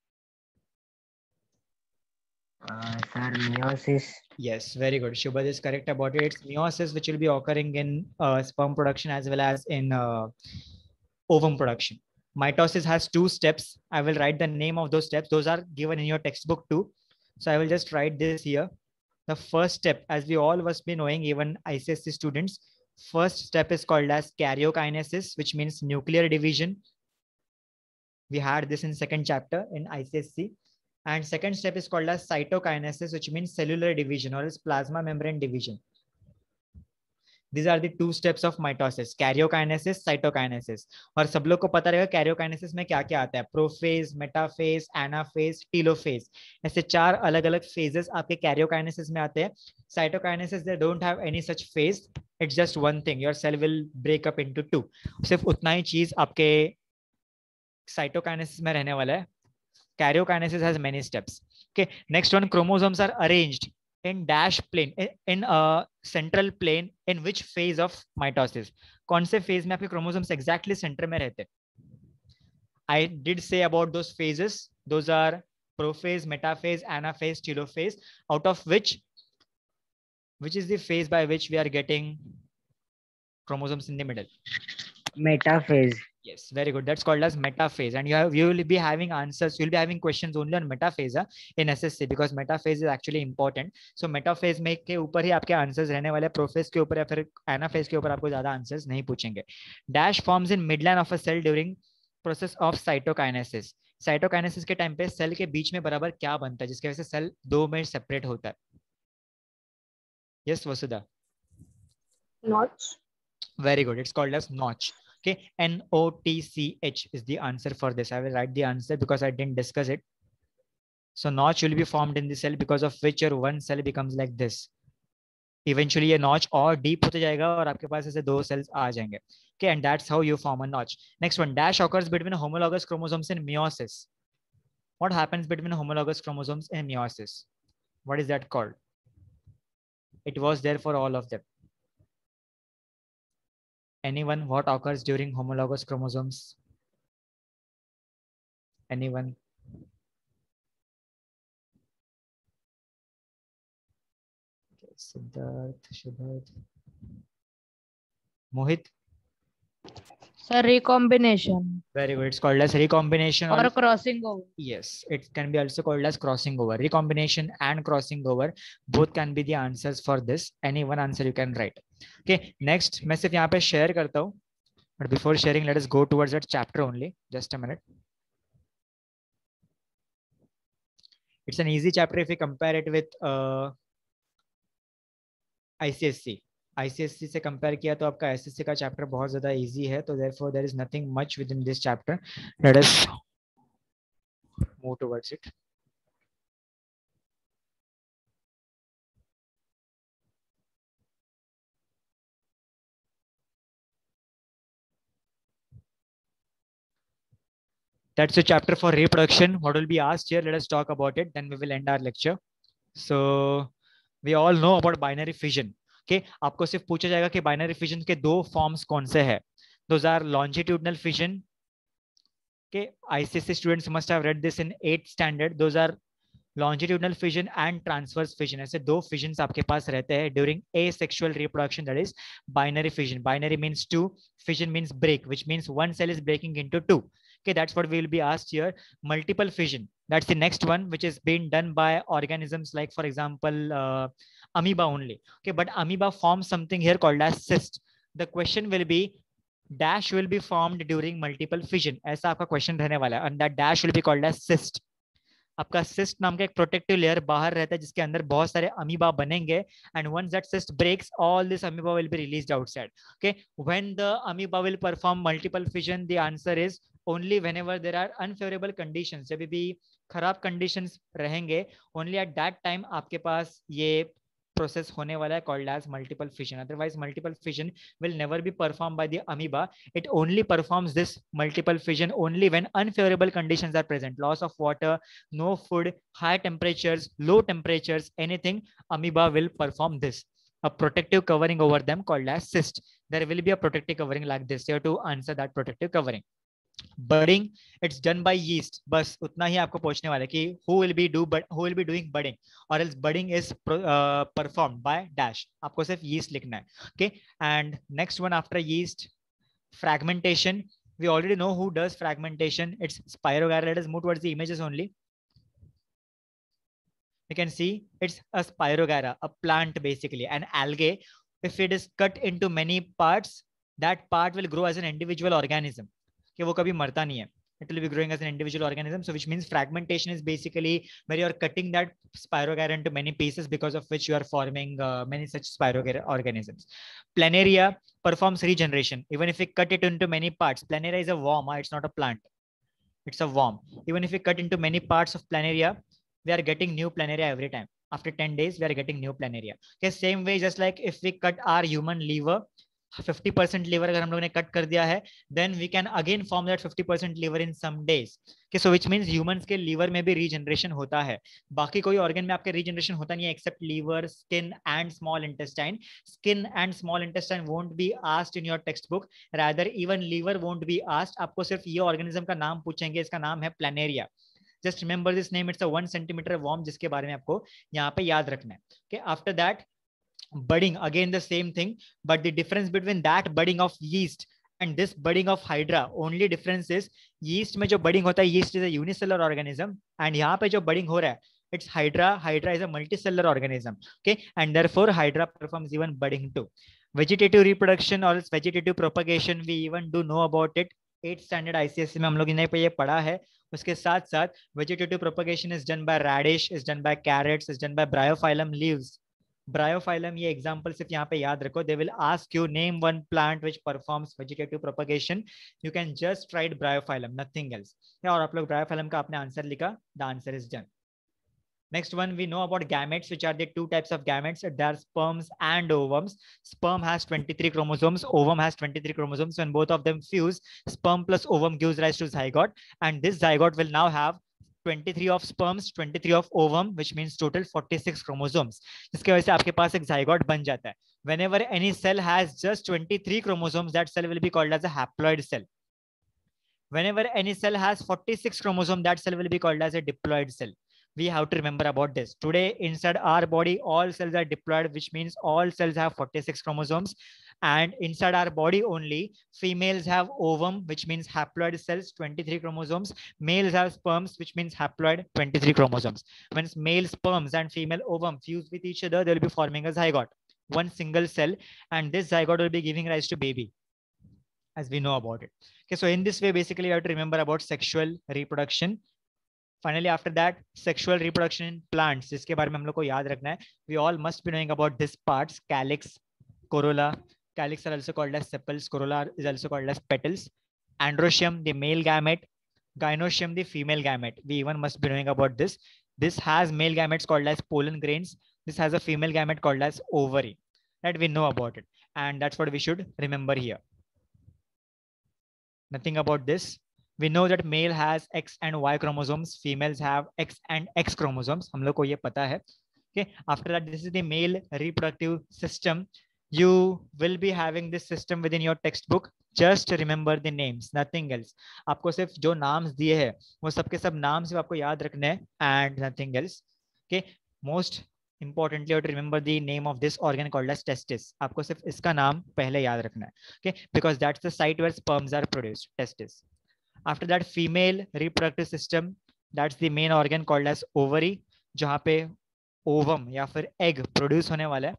Sir, meiosis. Yes, very good. Shubhat is correct about it. It's meiosis, which will be occurring in sperm production as well as in ovum production. Mitosis has 2 steps. I will write the name of those steps. Those are given in your textbook too. So I will just write this here. The first step, as we all must be knowing, even ICSE students, first step is called as karyokinesis, which means nuclear division. We had this in 2nd chapter in ICSE. And second step is called as cytokinesis, which means cellular division or is plasma membrane division. These are the 2 steps of mitosis: karyokinesis, cytokinesis. और सब लोग को पता रहेगा karyokinesis में क्या क्या आता है. Prophase, metaphase, anaphase, telophase. ऐसे 4 अलग अलग phases आपके karyokinesis में आते हैं. Cytokinesis, they don't have any such phase. It's just one thing. Your cell will break up into 2. सिर्फ उतना ही चीज आपके cytokinesis में रहने वाला है. Karyokinesis has many steps. Okay, next one, chromosomes are arranged in dash plane, in a central plane, in which phase of mitosis? कौन से phase में आपके chromosomes exactly center में रहते हैं? I did say about those phases. Those are prophase, metaphase, anaphase, telophase. Out of which is the phase by which we are getting chromosomes in the middle? Metaphase. Yes, very good. That's called as metaphase, and you will be having answers. You'll be having questions only on metaphase in SSC because metaphase is actually important. So metaphase में के ऊपर ही आपके answers रहने वाले, prophase के ऊपर या फिर anaphase के ऊपर आपको ज़्यादा answers नहीं पूछेंगे. Dash forms in midline of a cell during process of cytokinesis. Cytokinesis के टाइम पे सेल के बीच में बराबर क्या बनता है जिसकी वजह से सेल दो में सेपरेट होता है? Yes, Vasudha. Notch. Very good. It's called as notch. Okay, NOTCH is the answer for this. I will write the answer because I didn't discuss it. So notch will be formed in the cell because of which your one cell becomes like this. Eventually a notch और deep होते जाएगा और आपके पास ऐसे दो cells आ जाएंगे. Okay, and that's how you form a notch. Next one, dash occurs between homologous chromosomes in meiosis. What happens between homologous chromosomes in meiosis? What is that called? It was there for all of them. Anyone, what occurs during homologous chromosomes? Anyone? Okay, Siddharth, Shubharth. Mohit? Sir, recombination Very good. It's called as recombination or crossing over. Yes, it can be also called as crossing over. Recombination and crossing over both can be the answers for this. Any one answer you can write. Okay, next मैं सिर्फ यहाँ पे share करता हूँ. But before sharing, let us go towards that chapter only. Just a minute. It's an easy chapter if we compare it with ICSC. ICSC से compare किया तो आपका SSC का chapter बहुत ज़्यादा easy है. तो therefore there is nothing much within this chapter. Let us move towards it. That's the chapter for reproduction. What will be asked here? Let us talk about it. Then we will end our lecture. So we all know about binary fission. Okay, आपको सिर्फ पूछा जाएगा कि binary fission के दो forms कौन से हैं? Those are longitudinal fission. Okay, ICSC students must have read this in 8th standard. Those are longitudinal fission and transverse fission. ऐसे दो fissions आपके पास रहते हैं during asexual reproduction. That is binary fission. Binary means two. Fission means break, which means one cell is breaking into two. Okay, that's what we will be asked here. Multiple fission. That's the next one, which is being done by organisms like, for example, amoeba only. Okay, but amoeba forms something here called as cyst. The question will be, dash will be formed during multiple fission. ऐसा आपका question रहने वाला है. And that dash will be called as cyst. आपका cyst नाम का एक protective layer बाहर रहता है जिसके अंदर बहुत सारे amoeba बनेंगे. And once that cyst breaks, all this amoeba will be released outside. Okay, when the amoeba will perform multiple fission, the answer is only whenever there are unfavorable conditions. जब भी खराब conditions रहेंगे, only at that time आपके पास ये process होने वाला है called as multiple fission. Otherwise, multiple fission will never be performed by the amoeba. It only performs this multiple fission only when unfavorable conditions are present. Loss of water, no food, high temperatures, low temperatures, anything, amoeba will perform this. A protective covering over them called as cyst. There will be a protective covering like this. You have to answer that protective covering. Budding, it's done by yeast. बस उतना ही आपको पूछने वाला है कि who will be doing budding, or else budding is performed by dash. आपको सिर्फ yeast लिखना है. Okay, and next one after yeast, fragmentation. We already know who does fragmentation. It's Spirogyra. Let us move towards the images only. You can see it's a Spirogyra, a plant basically, an algae. If it is cut into many parts, that part will grow as an individual organism. कि वो कभी मरता नहीं है. It will be growing as an individual organism. So which means fragmentation is basically where you are cutting that Spirogyra into many pieces, because of which you are forming many such Spirogyra organisms. Planaria performs regeneration. Even if we cut it into many parts, Planaria is a worm. It's not a plant. It's a worm. Even if we cut into many parts of Planaria, we are getting new Planaria every time. After 10 days, we are getting new Planaria. Okay, same way, just like if we cut our human liver, 50% liver अगर हम लोगों ने cut कर दिया है, then we can again form that 50% liver in some days. Okay, so which means humans के liver में भी regeneration होता है. बाकी कोई organ में आपके regeneration होता नहीं है except liver, skin and small intestine. Skin and small intestine won't be asked in your textbook. Rather even liver won't be asked. आपको सिर्फ ये organism का नाम पूछेंगे, इसका नाम है Planaria. Just remember this name. It's a 1 centimeter worm जिसके बारे में आपको यहाँ पे याद रखना है. Okay, after that budding, again the same thing, but the difference between that budding of yeast and this budding of hydra, only difference is yeast में जो budding होता है, yeast is a unicellular organism, and यहाँ पे जो budding हो रहा है, it's hydra. Hydra is a multicellular organism. Okay, and therefore hydra performs even budding too. Vegetative reproduction or vegetative propagation, we even do know about it. 8th standard ICSE में हम लोग ने ये पढ़ा है. उसके साथ साथ vegetative propagation is done by radish, is done by carrots, is done by bryophyllum leaves. Bryophyllum, ये example सिर्फ यहाँ पे याद रखो. They will ask you name one plant which performs vegetative propagation. You can just write bryophyllum, nothing else. और आप लोग bryophyllum का आपने आंसर लिखा. The answer is done. Next one, we know about gametes, which are the two types of gametes. There are sperms and ovums. Sperm has 23 chromosomes. Ovum has 23 chromosomes. When both of them fuse, sperm plus ovum gives rise to zygote. And this zygote will now have 23 of sperms, 23 of ovum, which means total 46 chromosomes. जिसके वजह से आपके पास एक zygote बन जाता है. Whenever any cell has just 23 chromosomes, that cell will be called as a haploid cell. Whenever any cell has 46 chromosomes, that cell will be called as a diploid cell. We have to remember about this. Today, inside our body, all cells are diploid, which means all cells have 46 chromosomes. And inside our body only, females have ovum, which means haploid cells, 23 chromosomes. Males have sperms, which means haploid, 23 chromosomes. When male sperms and female ovum fuse with each other, they will be forming a zygote, one single cell. And this zygote will be giving rise to baby, as we know about it. Okay, so in this way, basically, you have to remember about sexual reproduction. Finally, after that, sexual reproduction in plants, जिसके बारे में हम लोग को याद रखना है. We all must be knowing about these parts: calyx, corolla. Calyx are also called as sepals. Corolla is also called as petals. Androecium, the male gamete. Gynoecium, the female gamete. We even must be knowing about this. This has male gametes called as pollen grains. This has a female gamete called as ovary. Right? We know about it, and that's what we should remember here. Nothing about this. We know that male has X and Y chromosomes. Females have X and X chromosomes. हम लोग को ये पता है. Okay. After that, this is the male reproductive system. You will be having this system within your textbook. Just remember the names, nothing else. आपको सिर्फ जो नाम्स दिए हैं, वो सबके सब नाम सिर्फ आपको याद रखने हैं, and nothing else. Okay. Most importantly, you have to remember the name of this organ called as testis. आपको सिर्फ इसका नाम पहले याद रखना है. Okay. Because that's the site where sperms are produced. Testis. After that, female reproductive system, that's the main organ called as ovary, जहाँ पे ovum या फिर egg produce होने वाला है.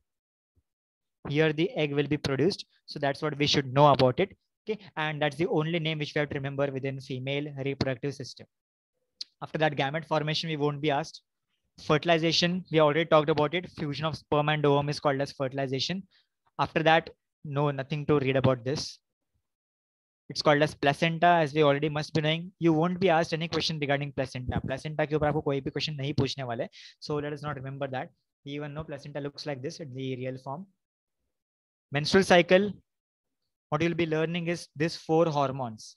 Here the egg will be produced, so that's what we should know about it. Okay, and that's the only name which we have to remember within female reproductive system. After that, gamete formation we won't be asked. Fertilization, we already talked about it. Fusion of sperm and ovum is called as fertilization. After that, no, nothing to read about this. It's called as placenta, as we already must be knowing. You won't be asked any question regarding placenta. Placenta के ऊपर आपको कोई भी question नहीं पूछने वाले. So let us not remember that. We even know placenta looks like this in the real form. Menstrual cycle. What you'll be learning is these 4 hormones.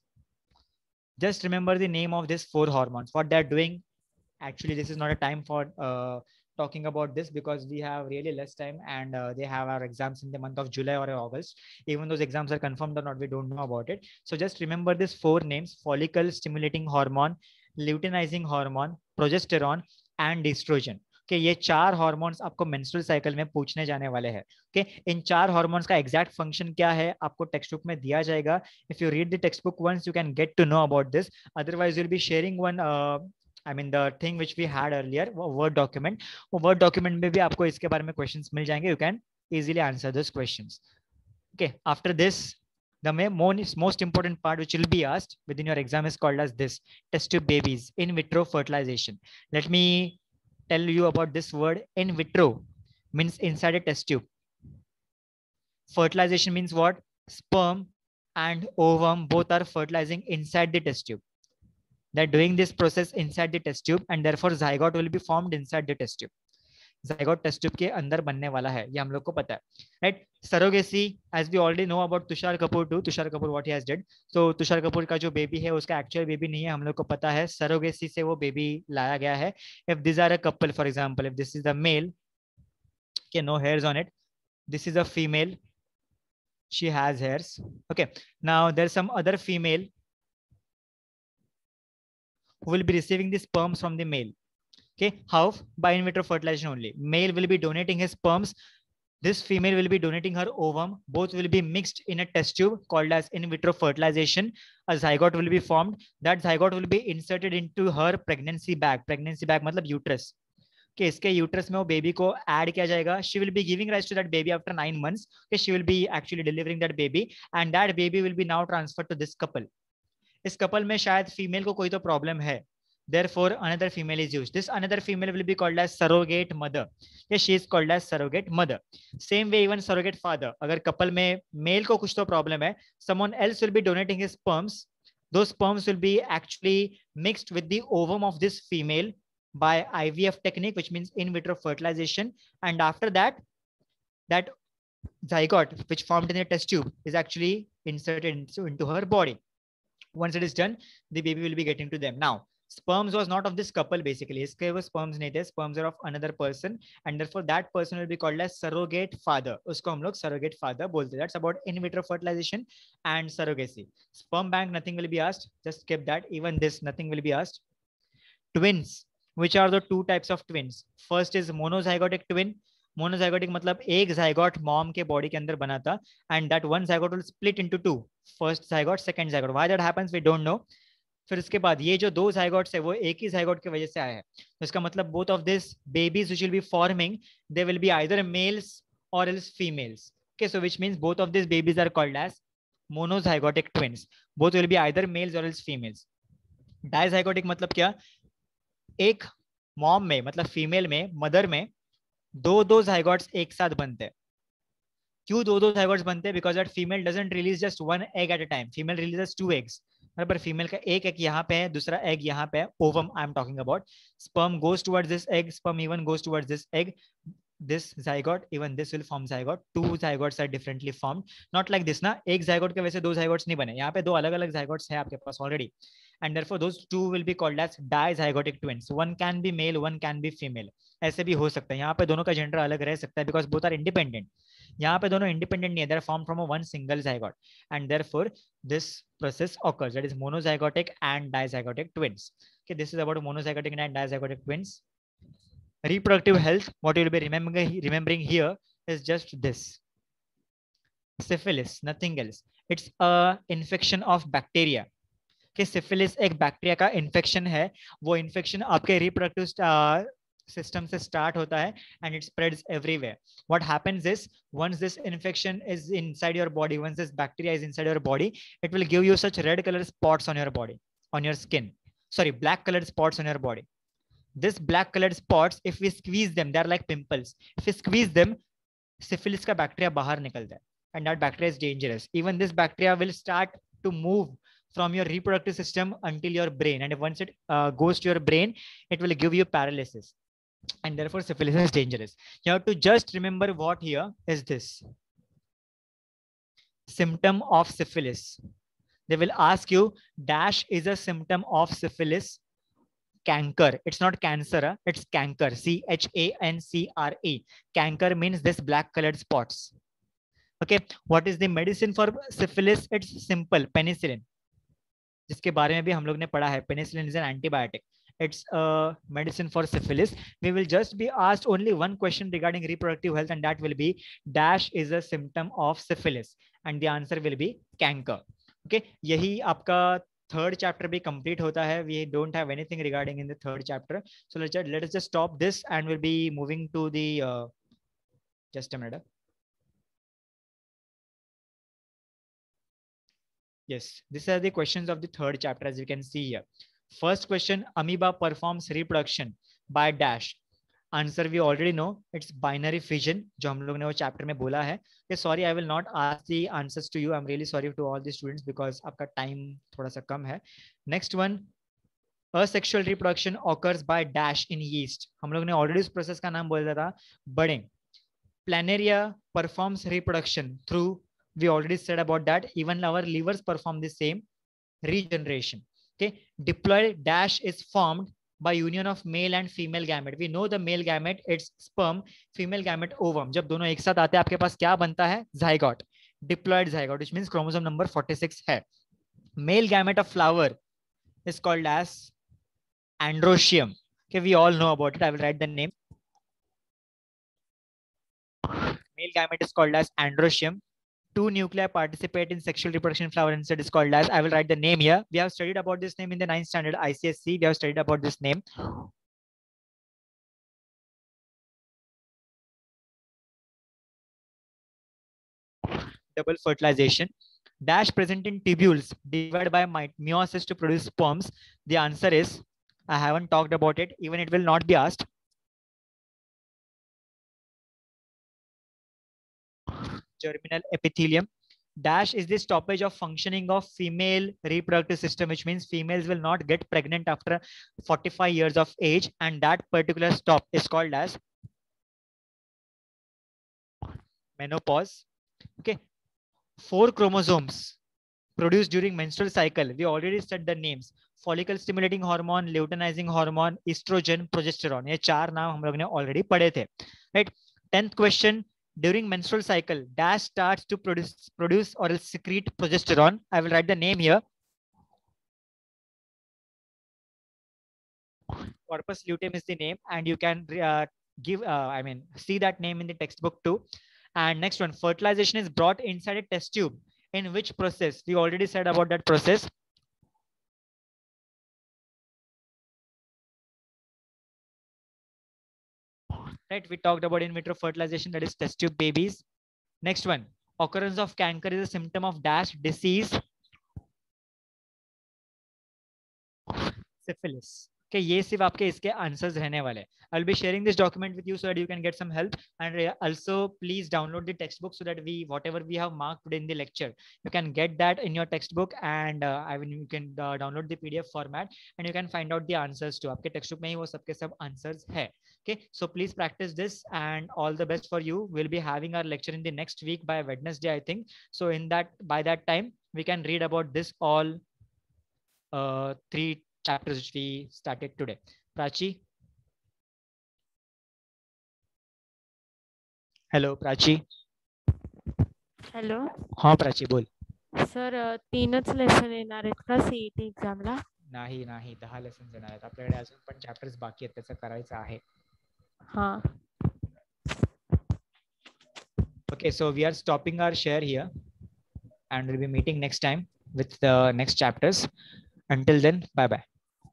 Just remember the name of these 4 hormones. What they're doing. Actually, this is not a time for talking about this because we have really less time and they have our exams in the month of July or August. Even those exams are confirmed or not, we don't know about it. So just remember these 4 names: follicle stimulating hormone, luteinizing hormone, progesterone and estrogen. Okay, ये 4 hormones आपको menstrual cycle में पूछने जाने वाले हैं. Okay, इन 4 hormones का exact function क्या है आपको textbook में दिया जाएगा. If you read the textbook once, you can get to know about this. Otherwise, you'll be sharing one I mean the thing which we had earlier, Word document. Word document में भी आपको इसके बारे में questions मिल जाएंगे. You can easily answer those questions. Okay, after this, the most important part which will be asked within your exam is called as this: test tube babies, in vitro fertilization. Let me tell you about this word. In vitro means inside a test tube. Fertilization means what? Sperm and ovum both are fertilizing inside the test tube. They're doing this process inside the test tube and therefore zygote will be formed inside the test tube. Zygote test tube के अंदर बनने वाला है, ये हम लोग को पता है, right. Surrogacy, as we already know about Tushar Kapoor too, Tushar Kapoor what he has did. तो तुषार कपूर का जो बेबी है उसका एक्चुअल बेबी नहीं है, हम लोग को पता है, सरोगेसी से वो बेबी लाया गया है. If this are a couple, for example if this is the male, okay, no hairs on it, this is a female, she has hairs. Okay, now there's some other female who will be receiving the sperms from the male. Okay, how? By in vitro fertilization only. Male will be donating his sperms, this female will be donating her ovum, both will be mixed in a test tube called as in vitro fertilization. A zygote will be formed, that zygote will be inserted into her pregnancy bag मतलब uterus. कि इसके uterus में वो baby को add किया जाएगा. She will be giving rise to that baby after 9 months. Okay, she will be actually delivering that baby and that baby will be now transferred to this couple. इस couple में शायद female को कोई तो problem है, therefore another female is used. This another female will be called as surrogate mother. Yes, she is called as surrogate mother. Same way even surrogate father. अगर couple में male को कुछ तो प्रॉब्लम है, someone else will be donating his sperms. Those sperms will be actually mixed with the ovum of this female by IVF technique, which means in vitro fertilization, and after that, that zygote which formed in the test tube is actually inserted into her body. Once it is done, the baby will be getting to them. Now, sperms was not of this couple basically. इसके वो sperms नहीं थे, sperms are of another person, and therefore that person will be called as surrogate father. उसको हम लोग surrogate father बोलते हैं. That's about in vitro fertilization and surrogacy. Sperm bank, nothing will be asked. Just skip that. Even this, nothing will be asked. Twins. Which are the two types of twins? First is monozygotic twin. Monozygotic मतलब एक zygote mom के body के अंदर बना था, and that one zygote will split into two. First zygote, second zygote. Why that happens we don't know. फिर उसके बाद ये जो दो zygotes है वो एक ही zygote की वजह से आया है. तो इसका मतलब both of these babies which will be forming, they will be either males or else females. Okay, so which means both of these babies are called as monozygotic twins. Both will be either males or else females. Dizygotic मतलब क्या? एक mom में मतलब female में, mother में दो zygotes एक साथ बनते हैं. क्यों दो जाइगोट्स बनते हैं? Because that female doesn't release just one egg at a time. Female releases 2 eggs. पर फीमेल का एक एग यहाँ पे है, दूसरा एग यहाँ पे है. Ovum I am talking about. Sperm goes towards this egg, sperm even goes towards this egg. This zygote, even this will form zygote. 2 zygotes are differently formed. Not like this ना, एक zygote के वजह से 2 zygotes नहीं बने. यहाँ पे 2 अलग-अलग zygotes हैं आपके पास already. And therefore those 2 will be called as dizygotic twins. One can be male, one can be female. ऐसे भी हो सकता है. यहाँ पे दोनों का gender अलग रह सकता है because both are independent. यहाँ पे दोनों independent नहीं है. They are formed from a one single zygote. And therefore this process occurs. That is monozygotic and dizygotic twins. Okay, this is about monozygotic and dizygotic twins. Reproductive health, what you will be remembering here is just this. Syphilis, nothing else. It's a infection of bacteria. Okay, syphilis एक bacteria का infection है. वो infection आपके reproductive system से start होता है and it spreads everywhere. What happens is once this infection is inside your body, once this bacteria is inside your body, it will give you such red color spots on your body, on your skin. Sorry, black colored spots on your body. This black colored spots, if we squeeze them, they are like pimples. If we squeeze them, syphilis का bacteria बाहर निकलता है, and that bacteria is dangerous. Even this bacteria will start to move from your reproductive system until your brain, and once it goes to your brain, it will give you paralysis, and therefore syphilis is dangerous. You have to just remember what here is this. Symptom of syphilis. They will ask you, dash is a symptom of syphilis. Canker. It's not cancer, it's canker. CHANCRE. Canker means this black colored spots. Okay, what is the medicine for syphilis? It's simple, penicillin. जिसके बारे में भी हम लोग ने पढ़ा है. Penicillin is an antibiotic. It's a medicine for syphilis. We will just be asked only one question regarding reproductive health, and that will be, dash is a symptom of syphilis, and the answer will be canker. Okay, यही आपका third chapter भी complete होता है. We don't have anything regarding in the third chapter. So let us just stop this and we'll be moving to the just a minute. Yes, these are the questions of the third chapter as you can see here. First question, amoeba performs reproduction by dash. Answer we already know, it's binary fission जो हम लोग ने वो chapter में बोला है. Okay, sorry, I will not ask the answers to you. I'm really sorry to all the students because आपका time थोड़ा सा कम है. Next one, Asexual reproduction occurs by dash in yeast. हम लोग ने ऑलरेडी उस प्रोसेस का नाम बोला था, budding. Planaria performs reproduction through, we already said about that, even our livers perform the same, regeneration. Okay, diploid dash is formed by union of male and female gamete. We know the male gamete, it's sperm, female gamete ovum. जब दोनों एक साथ आते हैं आपके पास क्या बनता है? Zygote, diploid zygote, which means chromosome number 46 है. Male gamete of flower is called as androecium. Okay, we all know about it. I will write the name. Male gamete is called as androecium. Two nuclei participate in sexual reproduction in flower insect is called as, I will write the name here. We have studied about this name in the 9th standard ICSE. We have studied about this name. Double fertilization. Dash present in tubules divided by meiosis to produce sperms. The answer is, I haven't talked about it, even it will not be asked. Germinal epithelium. Dash is the stoppage of functioning of female reproductive system, which means females will not get pregnant after 45 years of age, and that particular stop is called as menopause. Okay, 4 chromosomes produced during menstrual cycle. We already said the names: follicle stimulating hormone, luteinizing hormone, estrogen, progesterone. ये 4 नाम हम लोग ने already पढ़े थे, right? 10th question. During menstrual cycle, dash starts to produce or secrete progesterone. I will write the name here. Corpus luteum is the name, and you can see that name in the textbook too. And next one, fertilization is brought inside a test tube. In which process? We already said about that process. Right, we talked about in vitro fertilization, that is test tube babies. Next one, occurrence of canker is a symptom of dash disease. Syphilis. Okay, ये सिर्फ आपके इसके answers रहने वाले. I'll be sharing this document with you so that you can get some help, and also please download the textbook so that whatever we have marked today in the lecture, you can get that in your textbook, and you can download the PDF format, and you can find out the answers too. आपके textbook में ही वो सबके सब answers है. Okay, so please practice this, and all the best for you. We'll be having our lecture in the next week by Wednesday, I think. So by that time, we can read about this all 3 chapters which we started today. Prachi. Hello, Prachi. Hello हाँ प्राची बोल. Sir 3च lesson येणार आहेत का CET एक्झामला? नाही 10 lesson येणार आहेत. आपल्याकडे अजून पण चॅप्टर्स बाकी आहेत, त्याचं करायचं आहे. हां. Okay, so we are stopping our share here, and we'll be meeting next time with the next chapters. Until then, bye bye.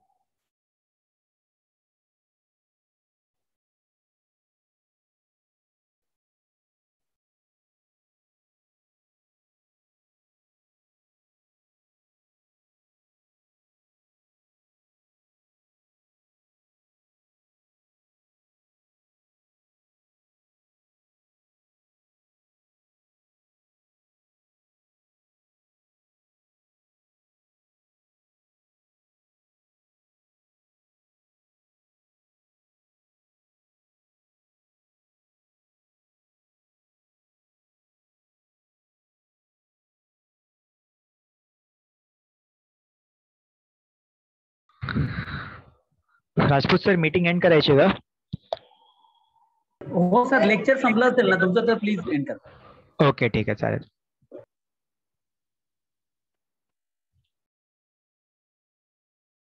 Rajput sir meeting end करायची का? हो सर, लेक्चर संपलं असेल ना तुमचं तर प्लीज एंड करा. ओके ठीक आहे चालेल.